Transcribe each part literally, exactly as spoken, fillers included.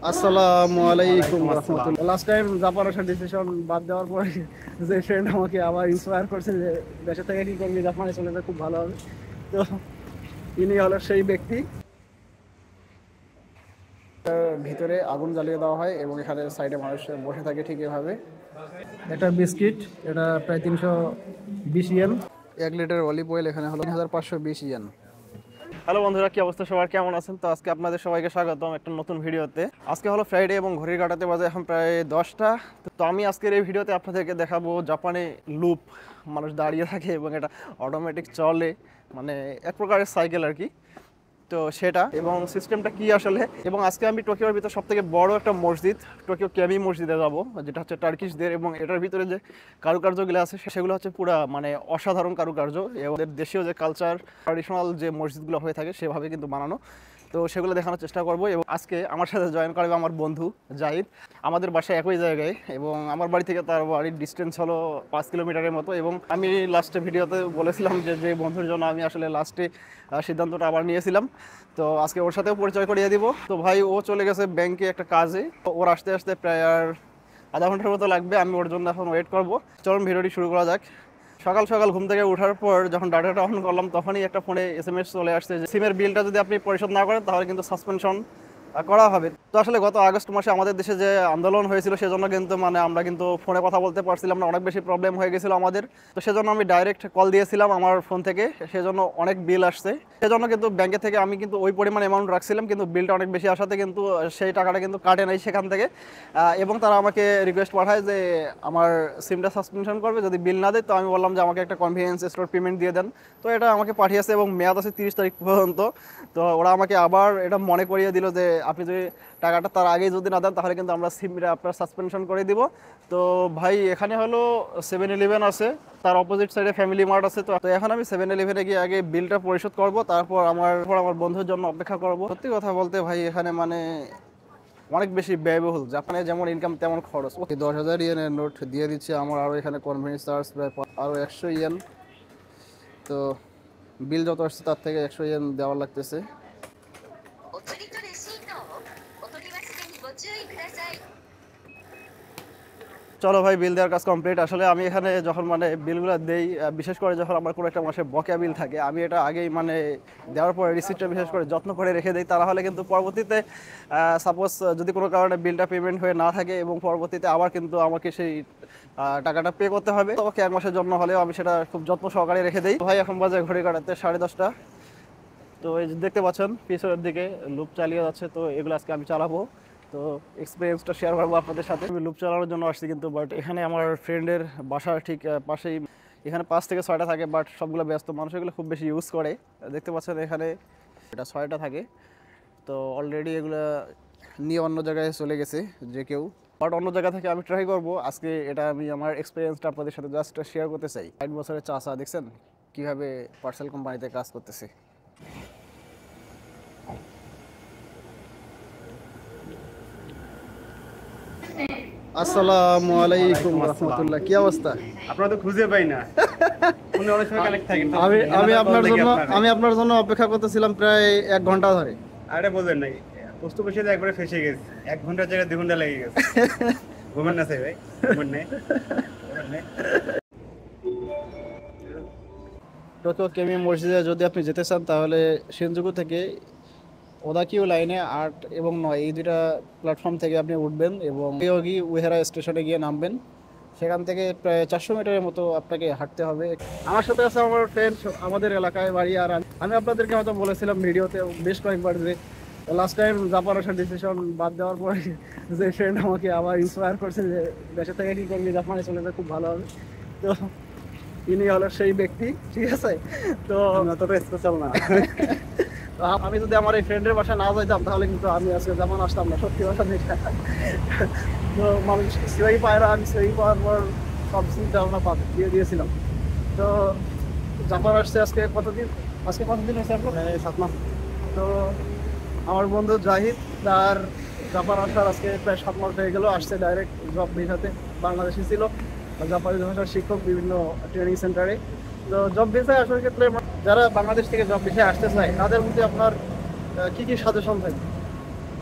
আসসালামু আলাইকুম রাহমাতুল্লাহ। লাস্ট টাইম জাপান আসার ডিসিশন বাদ দেওয়ার পরে যে ফ্রেন্ড আমাকে আবার ইন্সপায়ার করছে যে দেশে থেকে কি করবি, জাপানে চলে যেতে খুব ভালো হবে। তো ইনি হলো সেই ব্যক্তি। ভিতরে আগুন জ্বালিয়ে দেওয়া হয় এবং এখানে সাইডে মানুষ বসে থাকে ঠিক এভাবে। এটা বিস্কিট, এটা প্রায় তিনশো বিশ ইয়েন। এক লিটার অলিভ অয়েল এখানে হলো তিন হাজার পাঁচশো বিশ ইয়েন। হ্যালো বন্ধুরা, কি অবস্থা সবার, কেমন আছেন? তো আজকে আপনাদের সবাইকে স্বাগতম একটা নতুন ভিডিওতে। আজকে হলো ফ্রাইডে এবং ঘড়ির কাঁটাতে বাজে এখন প্রায় দশটা। তো আমি আজকের এই ভিডিওতে আপনাদেরকে দেখাবো জাপানে লুপ, মানুষ দাঁড়িয়ে থাকে এবং এটা অটোমেটিক চলে, মানে এক প্রকারের সাইকেল আর কি। তো সেটা এবং সিস্টেমটা কি আসলে। এবং আজকে আমি টোকিওর ভিতর সব থেকে বড় একটা মসজিদ, টোকিও কেমি মসজিদে যাবো, যেটা হচ্ছে টার্কিশদের, এবং এটার ভিতরে যে কারুকার্যগুলো আছে সেগুলো হচ্ছে পুরা মানে অসাধারণ কারুকার্য। এবং দেশীয় যে কালচার, ট্র্যাডিশনাল যে মসজিদগুলো হয়ে থাকে সেভাবে কিন্তু বানানো। তো সেগুলো দেখানোর চেষ্টা করবো। এবং আজকে আমার সাথে জয়েন করবে আমার বন্ধু জাহিদ। আমাদের বাসায় একই জায়গায় এবং আমার বাড়ি থেকে তার বাড়ির ডিস্টেন্স হলো পাঁচ কিলোমিটারের মতো। এবং আমি লাস্টে ভিডিওতে বলেছিলাম যে যে বন্ধুর জন্য আমি আসলে লাস্টে সিদ্ধান্তটা আবার নিয়েছিলাম, তো আজকে ওর সাথেও পরিচয় করিয়ে দিব। তো ভাই ও চলে গেছে ব্যাংকে একটা কাজে, ওর আসতে আসতে প্রায় আর আধা ঘন্টার মতো লাগবে। আমি ওর জন্য এখন ওয়েট করবো। চলুন ভিডিওটি শুরু করা যাক। সকাল সকাল ঘুম থেকে ওঠার পর যখন ডাটাটা অন করলাম তখনই একটা ফোনে এস এম এস চলে আসছে যে সিমের বিলটা যদি আপনি পরিশোধ না করেন তাহলে কিন্তু সাসপেনশন করা হবে। তো আসলে গত আগস্ট মাসে আমাদের দেশে যে আন্দোলন হয়েছিল সেজন্য কিন্তু মানে আমরা কিন্তু ফোনে কথা বলতে পারছিলাম না, অনেক বেশি প্রবলেম হয়ে গেছিল আমাদের। তো সেজন্য আমি ডাইরেক্ট কল দিয়েছিলাম আমার ফোন থেকে, সেজন্য অনেক বিল আসছে। সেজন্য কিন্তু ব্যাংকে থেকে আমি কিন্তু ওই পরিমাণ অ্যামাউন্ট রাখছিলাম, কিন্তু বিলটা অনেক বেশি আসাতে কিন্তু সেই টাকাটা কিন্তু কাটে নাই সেখান থেকে। এবং তারা আমাকে রিকোয়েস্ট পাঠায় যে আমার সিমটা সাসপেনশন করবে যদি বিল না দেয়। তো আমি বললাম যে আমাকে একটা কনভিনিয়েন্স স্টোর পেমেন্ট দিয়ে দেন। তো এটা আমাকে পাঠিয়েছে এবং মেয়াদ আছে তিরিশ তারিখ পর্যন্ত। তো ওরা আমাকে আবার এটা মনে করিয়ে দিল যে আপনি যদি টাকাটা তার আগেই যদি না দেন তাহলে কিন্তু আমরা সিমটা আপনার সাসপেনশন করে দিব। তো ভাই এখানে হলো সেভেন ইলেভেন আছে, তার অপোজিট সাইডে ফ্যামিলি মার্ট আছে। তো এখন আমি সেভেন ইলেভেনে গিয়ে আগে বিলটা পরিশোধ করব, তারপর আমার আমার বন্ধুর জন্য অপেক্ষা করব। সত্যি কথা বলতে ভাই এখানে মানে অনেক বেশি ব্যয়বহুল। জাপানে যেমন ইনকাম তেমন খরচ। ওকে, দশ হাজার ইয়েনের নোট দিয়ে দিচ্ছে আমার, আরও এখানে কনভেনিয়েন্স চার্জ প্রায় আরও একশো ইয়েন। তো বিল যত আসছে তার থেকে একশো ইয়েন দেওয়া লাগতেছে। চলো ভাই, বিল দেওয়ার কাজ কমপ্লিট। আসলে আমি এখানে যখন মানে বিলগুলো দেই, বিশেষ করে যখন আমার কোনো একটা মাসে বকেয়া বিল থাকে, আমি এটা আগেই মানে দেওয়ার পরে রিসিপ্টটা বিশেষ করে যত্ন করে রেখে দিই। তারা হলে কিন্তু পরবর্তীতে সাপোজ যদি কোনো কারণে বিলটা পেমেন্ট হয়ে না থাকে এবং পরবর্তীতে আবার কিন্তু আমাকে সেই টাকাটা পে করতে হবে, ওকে এক মাসের জন্য হলেও আমি সেটা খুব যত্ন সহকারে রেখে দিই। ভাই এখন বাজে ঘড়ি কাটাতে সাড়ে দশটা। তো এই যে দেখতে পাচ্ছেন পিছনের দিকে লুপ চালিয়ে যাচ্ছে, তো এগুলো আজকে আমি চালাবো। তো এক্সপিরিয়েন্সটা শেয়ার করবো আপনাদের সাথে। আমি লুপ চালানোর জন্য আসছি কিন্তু, বাট এখানে আমার ফ্রেন্ডের বাসার ঠিক পাশেই এখানে পাঁচ থেকে ছয়টা থাকে, বাট সবগুলো ব্যস্ত মানুষ এগুলো খুব বেশি ইউজ করে। দেখতে পাচ্ছেন এখানে এটা ছয়টা থাকে। তো অলরেডি এগুলো নিয়ে অন্য জায়গায় চলে গেছে যে কেউ, বাট অন্য জায়গা থেকে আমি ট্রাই করবো আজকে। এটা আমি আমার এক্সপিরিয়েন্সটা আপনাদের সাথে জাস্ট শেয়ার করতে চাই। ষাট বছরের চাচা দেখছেন কীভাবে পার্সেল কোম্পানিতে কাজ করতেছে। আসসালামু আলাইকুম রাহমাতুল্লাহ। কি অবস্থা? আপনারা তো খুঁজে পাই না, ফোনে অনেক সময় কানেক্ট থাকে। আমি আমি আপনার জন্য আমি আপনার জন্য অপেক্ষা করতেছিলাম প্রায় এক ঘন্টা ধরে। আরে বলেন নাই, পোস্ট বসে একবারে ফেসে গেছে। এক ঘন্টার জায়গায় দুই ঘন্টা লেগে গেছে। ঘুমেন না ভাই, ঘুমেন নেই। টোকিও কেমি মসজিদে যদি আপনি যেতে চান তাহলে শিনজুকু থেকে ওদাকিউ লাইনে আট এবং নয় এই দুইটা প্ল্যাটফর্ম থেকে আপনি উঠবেন এবং ইয়োগি উহেরা স্টেশনে গিয়ে নামবেন। সেখান থেকে প্রায় চারশো মিটারের মতো আপনাকে হাঁটতে হবে। আমার সাথে আছে আমার ফ্রেন্ড, আমাদের এলাকায় বাড়ি। আর আমি আপনাদেরকে হয়তো বলেছিলাম ভিডিওতে বেশ কয়েকবার যে লাস্ট টাইম জাপান আসার ডিসিশন বাদ দেওয়ার পরে যে ফ্রেন্ড আমাকে আবার ইন্সপায়ার করছে যে দেশে থেকে কী করবি, জাপানে চলে যেতে খুব ভালো হবে। তো ইনি হলো সেই ব্যক্তি, ঠিক আছে? তো অতটা স্পেশাল না। আমি যদি আমার এই ফ্রেন্ডের বাসায় না যাইতাম তাহলে কিন্তু আমি আজকে জাপান আসতাম না, সত্যি কথা যেটা। তো মানুষ সিওয়াই পায়রা, আমি সিওয়াই পাওয়ার পর সব চিন্তা ভাবনা পাবে দিয়ে দিয়েছিলাম। তো জাপান আসছে আজকে কতদিন, আজকে কতদিন হয়েছে আপনার? সাত মাস। তো আমার বন্ধু জাহিদ, তার জাপান আসার আজকে প্রায় সাত মাস হয়ে গেল। আসছে ডাইরেক্ট জব ভিসাতে, বাংলাদেশি ছিল, জাপানি ভাষার শিক্ষক বিভিন্ন ট্রেনিং সেন্টারে। তো জব ভিসায় আসার ক্ষেত্রে যারা বাংলাদেশ থেকে জব ভিসায় আসতে চায় তাদের মধ্যে আপনার কি কি সাজেশন থাকবে?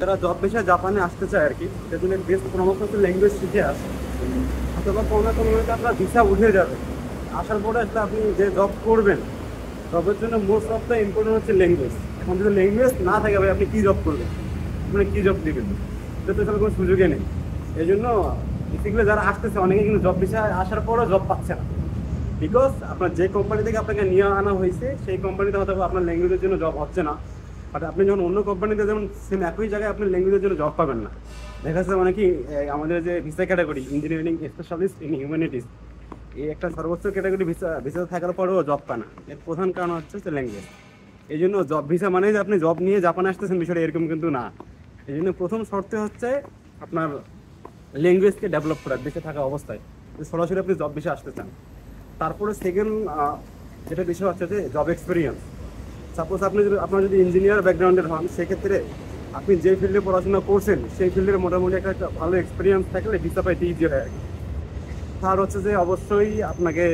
যারা জব বিষয়ে জাপানে আসতে চায় আর কি, সেজন্য বেস্ট প্রমোট হচ্ছে ল্যাঙ্গুয়েজ শিখে আসে, অথবা কোনো না কোনো আপনার ভিসা উঠে যাবে। আসার পরে আসলে আপনি যে জব করবেন, জবের জন্য মোস্ট অফ দ্য ইম্পর্টেন্ট হচ্ছে ল্যাঙ্গুয়েজ। এখন যদি ল্যাঙ্গুয়েজ না থাকে ভাই, আপনি কী জব করবেন, আপনি কী জব দিবেন, সেটা তো কোনো সুযোগই নেই। এই জন্য বেসিক্যালি যারা আসতেছে অনেকে কিন্তু জব বিষয়ে আসার পরও জব পাচ্ছে না, বিকজ আপনার যে কোম্পানি থেকে আপনাকে নিয়ে আনা হয়েছে সেই কোম্পানিতে হয়তো আপনার ল্যাঙ্গুয়েজের জন্য জব হচ্ছে না। বাট আপনি যখন অন্য কোম্পানিতে যেমন সেম একই জায়গায় আপনি ল্যাঙ্গুয়েজের জন্য জব পাবেন না। দেখা যাচ্ছে মানে কি, আমাদের যে visa category engineering specialist in humanities, এই একটা সর্বোচ্চ ক্যাটাগরি ভিসা ভিসা থাকার পরেও জব পায় না। এর প্রধান কারণ হচ্ছে যে ল্যাঙ্গুয়েজ। এই জন্য জব ভিসা মানে যে আপনি জব নিয়ে জাপানে আসতেছেন বিষয়টা এরকম কিন্তু না। এই জন্য প্রথম শর্তে হচ্ছে আপনার ল্যাঙ্গুয়েজকে ডেভেলপ করা দেশে থাকা অবস্থায়, সরাসরি আপনি জব ভিসা আসতে চান। তারপরে সেকেন্ড যেটা বিষয় হচ্ছে যে জব এক্সপিরিয়েন্স। সাপোজ আপনি যদি আপনার যদি ইঞ্জিনিয়ার ব্যাকগ্রাউন্ডের হন, সেক্ষেত্রে আপনি যে ফিল্ডে পড়াশোনা করছেন সেই ফিল্ডের মোটামুটি একটা একটা ভালো এক্সপিরিয়েন্স থাকলে ভিসা পাইতে ইজি হয়। তার হচ্ছে যে অবশ্যই আপনাকে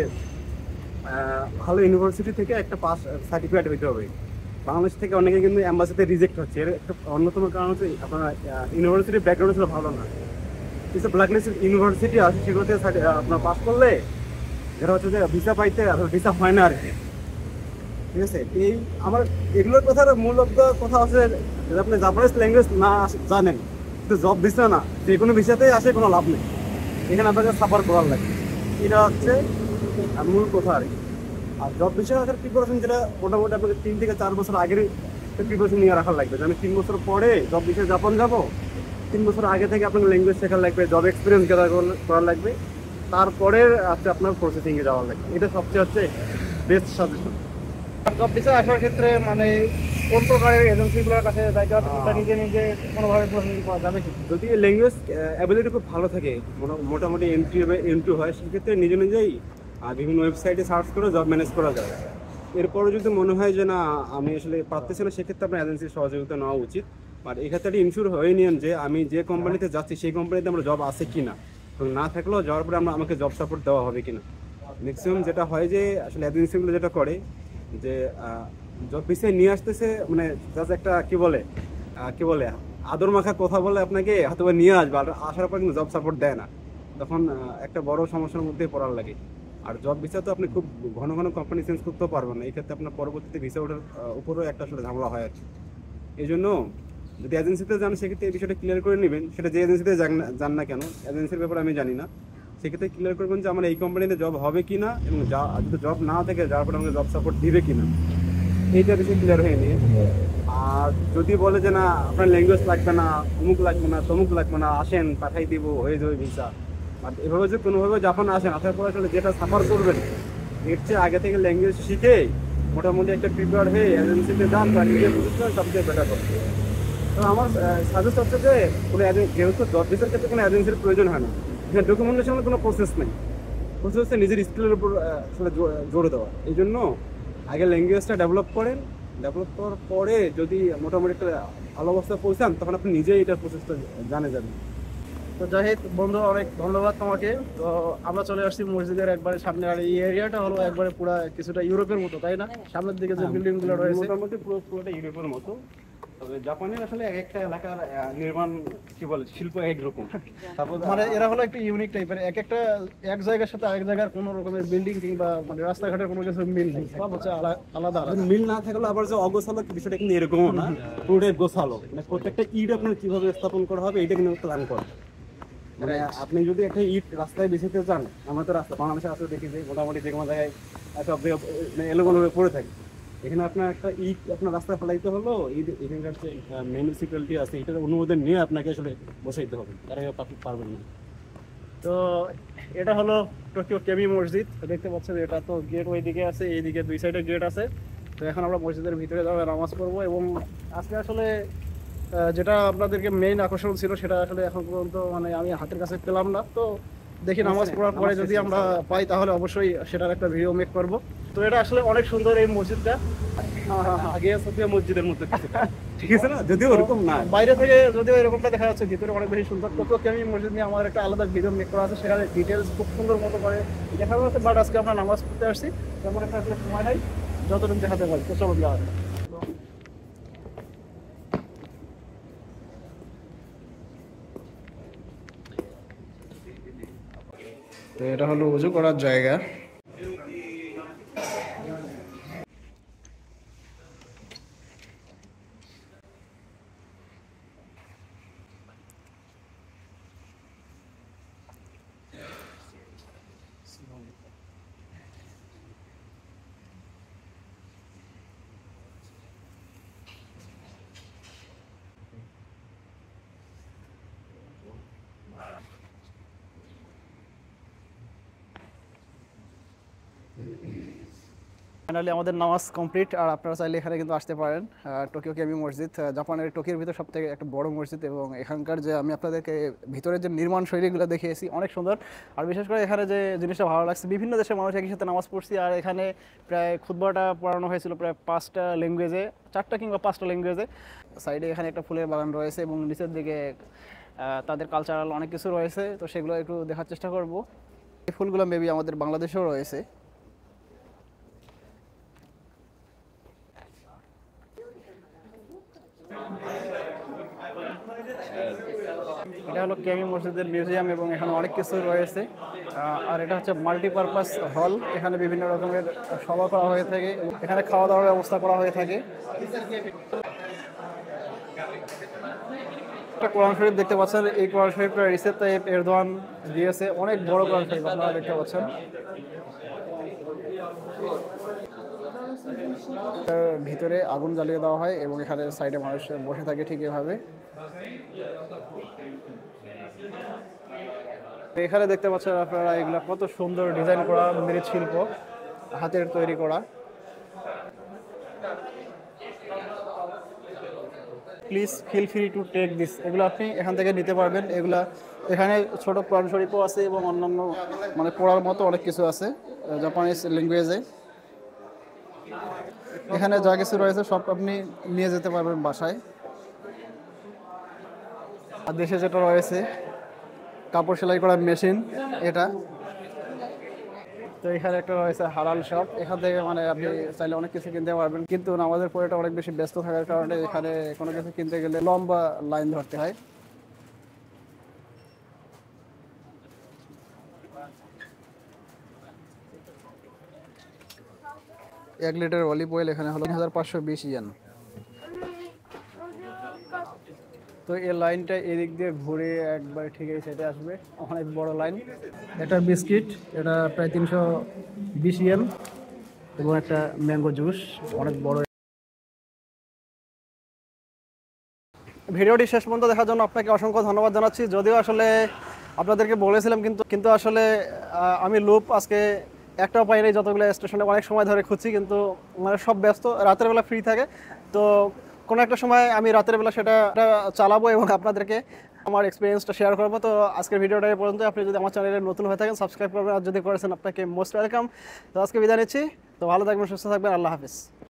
ভালো ইউনিভার্সিটি থেকে একটা পাস সার্টিফিকেট হইতে হবে। বাংলাদেশ থেকে অনেকে কিন্তু অ্যাম্বাসিতে রিজেক্ট হচ্ছে, এর একটা অন্যতম কারণ হচ্ছে আপনার ইউনিভার্সিটির ব্যাকগ্রাউন্ড ছিল ভালো না। কিছু ব্ল্যাকলিস্টেড ইউনিভার্সিটি আছে, সেগুলোতে আপনার পাস করলে যেটা হচ্ছে যে ভিসা পাইতে ভিসা হয় না আর কি। ঠিক আছে, এই আমার এগুলোর কথার মূল কথা হচ্ছে যে আপনি জাপানিজ ল্যাঙ্গুয়েজ না জানেন, কিন্তু জব ভিসা না, যে কোনো ভিসাতেই আসে কোনো লাভ নেই, এখানে আপনাকে সাফার করার লাগে। এটা হচ্ছে মূল কথা আর কি। আর জব ভিসা আসার প্রিপারেশন যেটা মোটামুটি আপনাকে তিন থেকে চার বছর আগের প্রিপারেশন নিয়ে রাখার লাগবে। আমি তিন বছর পরে জব ভিসা জাপান যাবো, তিন বছর আগে থেকে আপনাকে ল্যাঙ্গুয়েজ শেখার লাগবে, জব এক্সপিরিয়েন্স গেদার করার লাগবে, তারপরে হচ্ছে আপনার প্রসেসিংয়ে যাওয়ার লাগবে। এটা সবচেয়ে হচ্ছে বেস্ট সাজেশন। জব ভিসা আসার ক্ষেত্রে মানে কোন প্রকারের এজেন্সিগুলোর কাছে যাইতে নিজে নিজে কোনোভাবে প্রসেসিং করা যাবে কি? যদি ল্যাঙ্গুয়েজ অ্যাবিলিটি খুব ভালো থাকে, মোটামুটি এন্ট্রি এন্ট্রি হয়, সেক্ষেত্রে নিজে নিজেই বিভিন্ন ওয়েবসাইটে সার্চ করে জব ম্যানেজ করা যায়। এরপরে যদি মনে হয় যে না আমি আসলে পারতেছি না, সেক্ষেত্রে আপনার এজেন্সির সহযোগিতা নেওয়া উচিত। আর এক্ষেত্রে ইনশিওর হয়ে নিন যে আমি যে কোম্পানিতে যাচ্ছি সেই কোম্পানিতে আমার জব আছে কিনা, এবং না থাকলেও যাওয়ার পরে আমরা আমাকে জব সাপোর্ট দেওয়া হবে কিনা। ম্যাক্সিমাম যেটা হয় যে আসলে এজেন্সিগুলো যেটা করে যে জব ভিসা নিয়ে আসতেছে, মানে জাস্ট একটা কি বলে কি বলে আদর মাখা কথা বলে আপনাকে হয়তো নিয়ে আসবে, আর আসার পর কিন্তু জব সাপোর্ট দেয় না, তখন একটা বড় সমস্যার মধ্যে পড়ার লাগে। আর জব ভিসা তো আপনি খুব ঘন ঘন কোম্পানি চেঞ্জ করতেও পারবেন না, এই ক্ষেত্রে আপনার পরবর্তীতে ভিসা ওঠার উপরেও একটা আসলে ঝামেলা হয় আর কি। এই জন্য যদি এজেন্সিতে যান, সেক্ষেত্রে এই বিষয়টা ক্লিয়ার করে নেবেন, সেটা যে এজেন্সিতে যান না কেন, এজেন্সির ব্যাপারে আমি জানি না, সেক্ষেত্রে ক্লিয়ার করবেন যে আমার এই কোম্পানিতে জব হবে কি না, এবং যা যদি জব না থাকে যার পরে আমাকে জব সাপোর্ট দিবে কিনা, এইটা বিষয় ক্লিয়ার হয়ে নিয়ে। আর যদি বলে যে না আপনার ল্যাঙ্গুয়েজ লাগবে না, অমুক লাগবে না, তমুক লাগবে না, আসেন পাঠাই দিব হয়ে যাবে ভিসা, আর এভাবে যে কোনোভাবে যখন আসেন, আসার পর আসলে যেটা সাফার করবেন এর চেয়ে আগে থেকে ল্যাঙ্গুয়েজ শিখে মোটামুটি একটা প্রিপেয়ার হয়ে এজেন্সিতে যান বা নিজে বুঝতে সবচেয়ে বেটার করতে। তো আমার সাজেস্ট হচ্ছে যে কোনো যেহেতু জব ভিসার ক্ষেত্রে কোনো এজেন্সির প্রয়োজন হয় না, এখানে ডকুমেন্টেশনের কোনো প্রসেস নেই, প্রসেস হচ্ছে নিজের স্কিলের উপর আসলে জোরে দেওয়া। এই জন্য আগে ল্যাঙ্গুয়েজটা ডেভেলপ করেন, ডেভেলপ করার পরে যদি মোটামুটি একটা ভালো অবস্থায় পৌঁছান, তখন আপনি নিজেই এটার প্রসেসটা জানে যাবেন। তো যাই হোক বন্ধু, অনেক ধন্যবাদ তোমাকে। তো আমরা চলে আসছি মসজিদের একবারে সামনে, আর এই এরিয়াটা হলো একবারে পুরো কিছুটা ইউরোপের মতো, তাই না? সামনের দিকে যে বিল্ডিং গুলো রয়েছে মোটামুটি পুরো পুরোটা ইউরোপের মতো। তবে জাপানের আসলে এক একটা এলাকার নির্মাণ কি বলে শিল্প একরকম, মানে এরা হলো একটা ইউনিক টাইপের, এক একটা এক জায়গার সাথে আরেক জায়গার কোনো রকমের বিল্ডিং কিংবা মানে রাস্তাঘাটের কোনো কিছু মিল নেই, সব হচ্ছে আলাদা আলাদা। মিল না থাকলে আবার যে অগোছালো বিষয়টা কিন্তু এরকমও না, পুরোটাই গোছালো। মানে প্রত্যেকটা ইট আপনার কিভাবে স্থাপন করা হবে এটা কিন্তু প্ল্যান করা। মানে আপনি যদি একটা ইট রাস্তায় বিছাতে চান, আমরা তো রাস্তা বাংলাদেশে আসলে দেখি যে মোটামুটি যে কোনো জায়গায় সব জায়গায় এলোমেলো পড়ে থাকে, এখানে আপনার একটা ইট আপনার রাস্তায় ফেলাইতে হলো, এখানকার যে মিউনিসিপ্যালিটি আছে এটার অনুমোদন নিয়ে আপনাকে আসলে বসাইতে হবে, তার আগে আপনি পারবেন না। তো এটা হলো টোকিও কেমি মসজিদ, দেখতে পাচ্ছেন এটা তো গেট ওই দিকে আছে, এইদিকে দুই সাইডে গেট আছে। তো এখন আমরা মসজিদের ভিতরে যাবো, নামাজ পড়বো। এবং আজকে আসলে যেটা আপনাদেরকে মেইন আকর্ষণ ছিল সেটা আসলে এখন পর্যন্ত মানে আমি হাতের কাছে পেলাম না। তো দেখি নামাজ পড়ার পরে যদি আমরা পাই তাহলে অবশ্যই সেটার একটা ভিডিও মেক করব। তো এটা আসলে অনেক সুন্দর এই মসজিদটা, আগে সোফিয়া মসজিদের মতো ঠিক আছে না, যদিও ওরকম না, বাইরে থেকে যদিও এরকমটা দেখা যাচ্ছে, ভিতরে অনেক বেশি সুন্দর। টোকিও কেমি মসজিদ নিয়ে আমার একটা আলাদা ভিডিও মেক করা আছে, সেখানে ডিটেলস খুব সুন্দর মতো করে দেখানো আছে। বাট আজকে আমরা নামাজ পড়তে আসছি, তেমন একটা আসলে সময় নাই, যতটুকু দেখাতে পারি। তো চলো যাওয়া তো এটা হলো উজু করার জায়গা। ফাইনালি আমাদের নামাজ কমপ্লিট, আর আপনারা চাইলে এখানে কিন্তু আসতে পারেন। টোকিও কেমি মসজিদ জাপানের টোকিওর ভিতর সবথেকে একটা বড় মসজিদ, এবং এখানকার যে আমি আপনাদেরকে ভিতরের যে নির্মাণ শৈলীগুলো দেখিয়েছি অনেক সুন্দর। আর বিশেষ করে এখানে যে জিনিসটা ভালো লাগছে, বিভিন্ন দেশের মানুষ একই সাথে নামাজ পড়ছি, আর এখানে প্রায় খুতবাটা পড়ানো হয়েছিল প্রায় পাঁচটা ল্যাঙ্গুয়েজে, চারটা কিংবা পাঁচটা ল্যাঙ্গুয়েজে। সাইডে এখানে একটা ফুলের বাগান রয়েছে এবং নিচের দিকে তাদের কালচারাল অনেক কিছু রয়েছে, তো সেগুলো একটু দেখার চেষ্টা করব। এই ফুলগুলো মেবি আমাদের বাংলাদেশেও রয়েছে। এটা হলো কেমি মসজিদের মিউজিয়াম এবং এখানে অনেক কিছু রয়েছে। আর এটা হচ্ছে মাল্টিপারপাস হল, এখানে বিভিন্ন রকমের সভা করা হয়ে থাকে, এখানে খাওয়া দাওয়ার ব্যবস্থা করা হয়ে থাকে। একটা কোরআন শরীফ দেখতে পাচ্ছেন, এই কোরআন শরীফটা রিসেপ তাইয়িপ এরদোয়ান দিয়েছে, অনেক বড় কোরআন শরীফ আপনারা দেখতে পাচ্ছেন। ভিতরে আগুন জ্বালিয়ে দেওয়া হয় এবং এখানে সাইডে মানুষ বসে থাকে ঠিক এভাবে। এখানে দেখতে পাচ্ছেন আপনারা এগুলা কত সুন্দর ডিজাইন করা মৃৎশিল্প, হাতের তৈরি করা। Please feel free to take this, এগুলো আপনি এখান থেকে নিতে পারবেন। এগুলা এখানে ছোট কোরআন শরীফও আছে এবং অন্যান্য মানে পড়ার মতো অনেক কিছু আছে জাপানিজ ল্যাঙ্গুয়েজে। এখানে যা কিছু রয়েছে সব আপনি নিয়ে যেতে পারবেন বাসায়। আর দেশে যেটা রয়েছে কাপড় সেলাই করার মেশিন, এটা তো এখানে একটা রয়েছে হালাল শপ, এখান থেকে মানে আপনি চাইলে অনেক কিছু কিনতে পারবেন, কিন্তু আমাদের পরেটা অনেক বেশি ব্যস্ত থাকার কারণে এখানে কোনো কিছু কিনতে গেলে লম্বা লাইন ধরতে হয়। এক লিটার অলিভ অয়েল এখানে হলো তিন হাজার পাঁচশো বিশ ইয়েন। তো এই লাইনটা এদিক দিয়ে ঘুরে একবার ঠিক এই সাইডে আসবে, অনেক বড় লাইন। এটা বিস্কিট, এটা প্রায় তিনশো বিশ ইয়েন, এবং একটা ম্যাঙ্গো জুস অনেক বড়। ভিডিওটি শেষ পর্যন্ত দেখার জন্য আপনাকে অসংখ্য ধন্যবাদ জানাচ্ছি। যদিও আসলে আপনাদেরকে বলেছিলাম, কিন্তু কিন্তু আসলে আমি লুপ আজকে একটাও পাইনি, যতগুলো স্টেশনে অনেক সময় ধরে খুঁজছি, কিন্তু মানে সব ব্যস্ত, রাতের বেলা ফ্রি থাকে। তো কোনো একটা সময় আমি রাতের বেলা সেটা চালাবো এবং আপনাদেরকে আমার এক্সপিরিয়েন্সটা শেয়ার করবো। তো আজকের ভিডিওটা এই পর্যন্ত। আপনি যদি আমার চ্যানেলে নতুন হয়ে থাকেন সাবস্ক্রাইব করবেন, আর যদি করেছেন আপনাকে মোস্ট ওয়েলকাম। তো আজকে বিদায় নিচ্ছি, তো ভালো থাকবেন, সুস্থ থাকবেন, আল্লাহ হাফিজ।